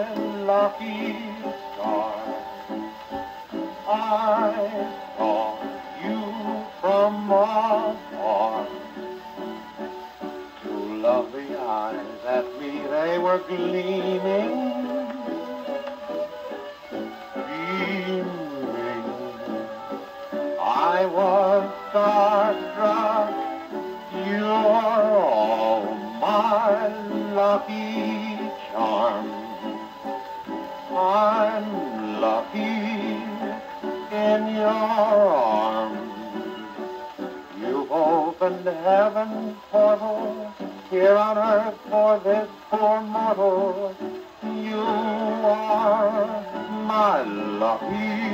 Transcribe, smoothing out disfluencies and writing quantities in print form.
lucky star. I saw you from afar. Two lovely eyes at me, they were gleaming, beaming. I was starstruck. You're all my lucky charms. I'm lucky in your arms. You've opened heaven's portal here on earth for this poor mortal. You are my lucky